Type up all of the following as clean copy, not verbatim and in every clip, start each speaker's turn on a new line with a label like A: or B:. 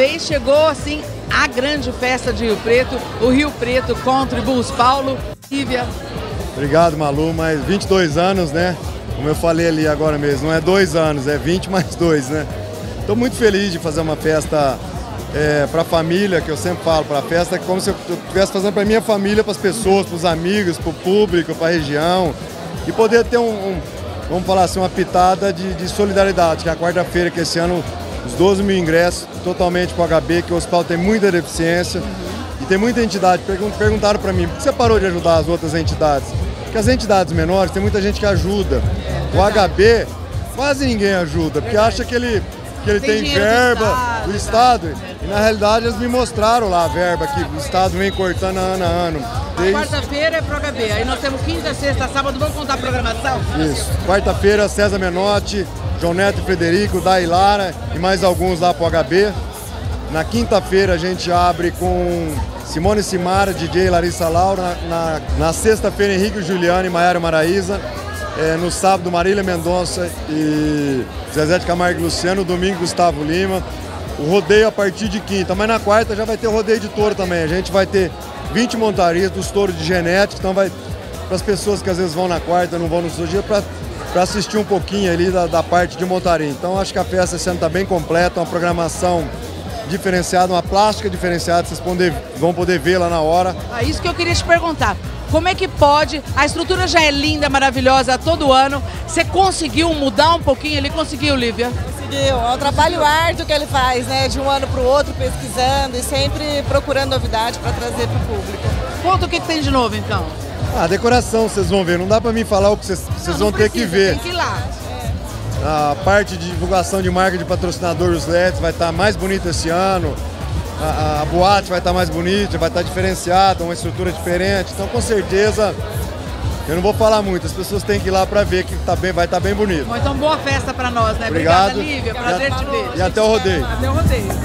A: vez chegou assim a grande festa de Rio Preto, o Rio Preto Country Blues. Paulo, Lívia.
B: Obrigado, Malu, mas 22 anos, né? Como eu falei ali agora mesmo, não é 2 anos, é 20 mais 2, né? Estou muito feliz de fazer uma festa para a família, que eu sempre falo, para a festa, como se eu estivesse fazendo para a minha família, para as pessoas, para os amigos, para o público, para a região, e poder ter vamos falar assim, uma pitada de solidariedade, que é a quarta-feira, que esse ano os 12 mil ingressos totalmente para o HB, que o hospital tem muita deficiência, e tem muita entidade. Perguntaram para mim, por que você parou de ajudar as outras entidades? Porque as entidades menores, tem muita gente que ajuda. O HB, quase ninguém ajuda, porque acha que ele tem verba do Estado. E na realidade eles me mostraram lá a verba que o Estado vem cortando ano a ano.
A: Quarta-feira é pro HB, aí nós temos quinta, sexta, sábado, vamos contar a programação?
B: Isso, quarta-feira César Menotti, João Neto e Frederico, Dailara e mais alguns lá pro HB. Na quinta-feira a gente abre com Simone Simara, DJ Larissa Laura. Na sexta-feira Henrique Juliano e Maiara Maraíza. No sábado, Marília Mendonça e Zezé de Camargo e Luciano. Domingo, Gustavo Lima. O rodeio a partir de quinta, mas na quarta já vai ter o rodeio de touro também. A gente vai ter 20 montarias dos touros de genética, então vai para as pessoas que às vezes vão na quarta, não vão no seu dia, para assistir um pouquinho ali da parte de montaria. Então acho que a festa esse ano está bem completa, uma programação diferenciada, uma plástica diferenciada, vocês vão poder ver lá na hora.
A: Isso que eu queria te perguntar. Como é que pode? A estrutura já é linda, maravilhosa todo ano. Você conseguiu mudar um pouquinho? Ele conseguiu, Lívia?
C: Conseguiu. É um trabalho árduo que ele faz, né? De um ano para o outro, pesquisando e sempre procurando novidade para trazer para o público.
A: Conta o que tem de novo, então.
B: A decoração, vocês vão ver. Não dá para mim falar o que vocês vão ter que ver.
A: Tem que ir lá.
B: A parte de divulgação de marca de patrocinador, os LEDs, vai estar mais bonita esse ano. A boate vai estar mais bonita, vai estar diferenciada, uma estrutura diferente. Então, com certeza, eu não vou falar muito. As pessoas têm que ir lá para ver que vai estar bem bonito.
A: Bom, então, boa festa para nós, né?
B: Obrigado.
A: Obrigada, Lívia. Prazer te ver.
B: E até o rodeio.
A: Até o rodeio.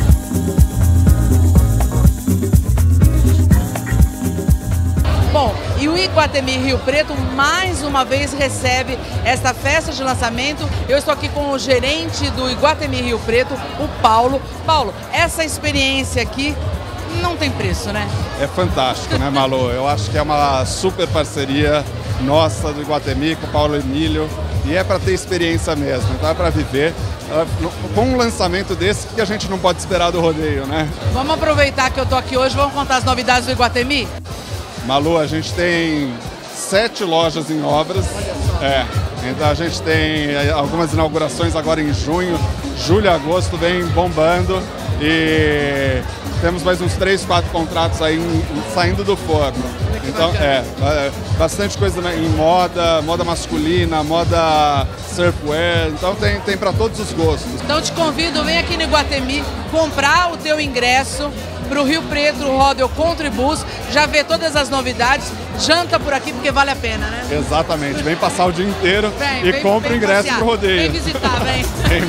A: Bom, e o Iguatemi Rio Preto mais uma vez recebe esta festa de lançamento. Eu estou aqui com o gerente do Iguatemi Rio Preto, o Paulo. Paulo, essa experiência aqui não tem preço, né?
D: É fantástico, né, Malu? Eu acho que é uma super parceria nossa do Iguatemi com o Paulo Emílio. E é para ter experiência mesmo, então é para viver. Com um lançamento desse, que a gente não pode esperar do rodeio, né?
A: Vamos aproveitar que eu estou aqui hoje, vamos contar as novidades do Iguatemi?
D: Malu, a gente tem 7 lojas em obras. Então a gente tem algumas inaugurações agora em junho, julho e agosto vem bombando e temos mais uns 3, 4 contratos aí saindo do forno. Então bastante coisa em moda masculina, moda surfwear, então tem para todos os gostos.
A: Então te convido, vem aqui no Iguatemi comprar o teu ingresso para o Rio Preto Rodeo Country Blues, já vê todas as novidades, janta por aqui porque vale a pena, né?
D: Exatamente, vem passar o dia inteiro e compra o ingresso para o rodeio.
A: Vem visitar, vem.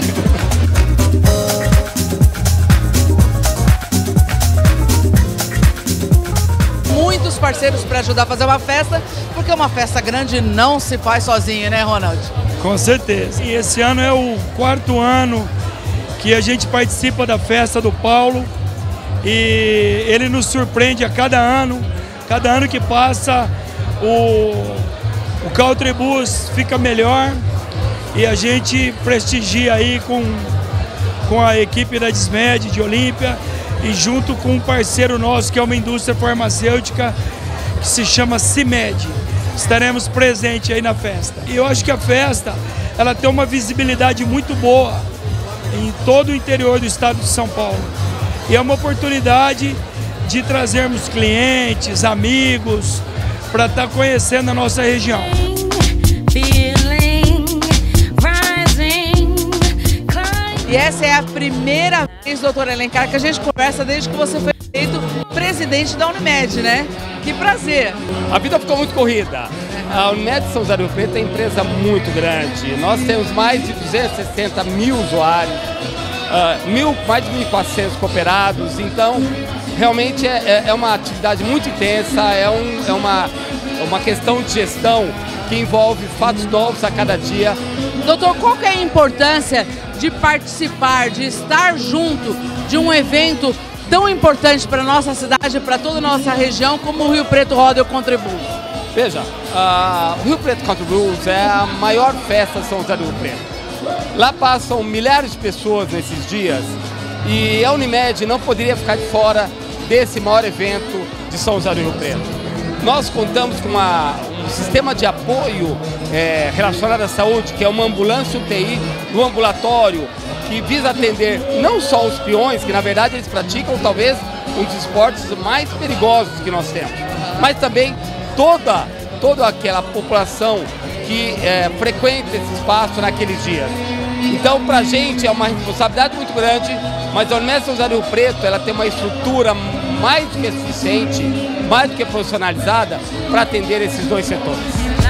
A: Muitos parceiros para ajudar a fazer uma festa, porque uma festa grande não se faz sozinha, né, Ronald?
E: Com certeza. E esse ano é o 4º ano que a gente participa da festa do Paulo. E ele nos surpreende a cada ano que passa o Country Blues fica melhor e a gente prestigia aí com a equipe da Dismed de Olímpia e junto com um parceiro nosso que é uma indústria farmacêutica que se chama CIMED. Estaremos presentes aí na festa. E eu acho que a festa ela tem uma visibilidade muito boa em todo o interior do estado de São Paulo. E é uma oportunidade de trazermos clientes, amigos, para estar conhecendo a nossa região.
A: E essa é a primeira vez, doutor Alencar, que a gente conversa desde que você foi eleito presidente da Unimed, né? Que prazer!
F: A vida ficou muito corrida. A Unimed São José do Rio Preto é uma empresa muito grande. Nós temos mais de 260 mil usuários. Mais de 1.400 cooperados, então realmente é uma atividade muito intensa, é uma questão de gestão que envolve fatos novos a cada dia.
A: Doutor, qual que é a importância de participar, de estar junto de um evento tão importante para a nossa cidade, para toda a nossa região, como o Rio Preto Rodeo Country Blues?
F: Veja, o Rio Preto Country Blues é a maior festa de São José do Rio Preto. Lá passam milhares de pessoas nesses dias e a Unimed não poderia ficar de fora desse maior evento de São José do Rio Preto. Nós contamos com um sistema de apoio relacionado à saúde, que é uma ambulância UTI do ambulatório, que visa atender não só os peões, que na verdade eles praticam talvez um dos esportes mais perigosos que nós temos, mas também toda aquela população que frequenta esse espaço naqueles dias. Então, para a gente é uma responsabilidade muito grande, mas a Unimed São José do Rio Preto ela tem uma estrutura mais do que suficiente, mais do que profissionalizada para atender esses dois setores.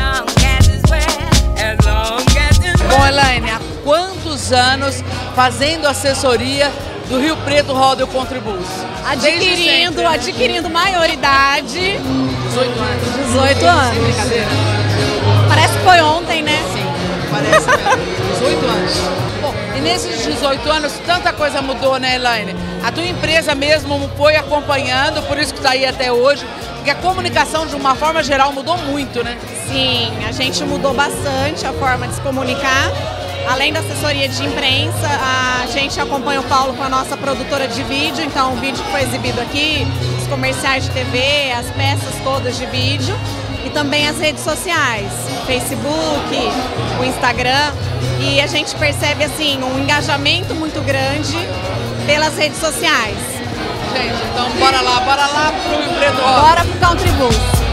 A: Bom, Elaine, há quantos anos fazendo assessoria do Rio Preto Rodeo Country Blues?
G: Adquirindo maioridade.
A: 18 anos.
G: 18 anos.
A: Sem brincadeira.
G: Parece que foi ontem, né?
A: Sim, parece mesmo. 18 anos. Bom, e nesses 18 anos, tanta coisa mudou, né, Elaine? A tua empresa mesmo foi acompanhando, por isso que está aí até hoje, porque a comunicação, de uma forma geral, mudou muito, né?
G: Sim, a gente mudou bastante a forma de se comunicar. Além da assessoria de imprensa, a gente acompanha o Paulo com a nossa produtora de vídeo, então o vídeo que foi exibido aqui, os comerciais de TV, as peças todas de vídeo e também as redes sociais, o Facebook, o Instagram, e a gente percebe assim um engajamento muito grande pelas redes sociais.
A: Gente, então bora lá pro Rio Preto Rodeo.
G: Bora pro Country Blues.